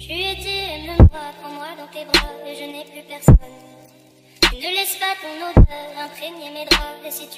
Tu étais, aime-moi, prends-moi dans tes bras, et je n'ai plus personne. Tu ne laisses pas ton odeur imprégner mes draps, et si tu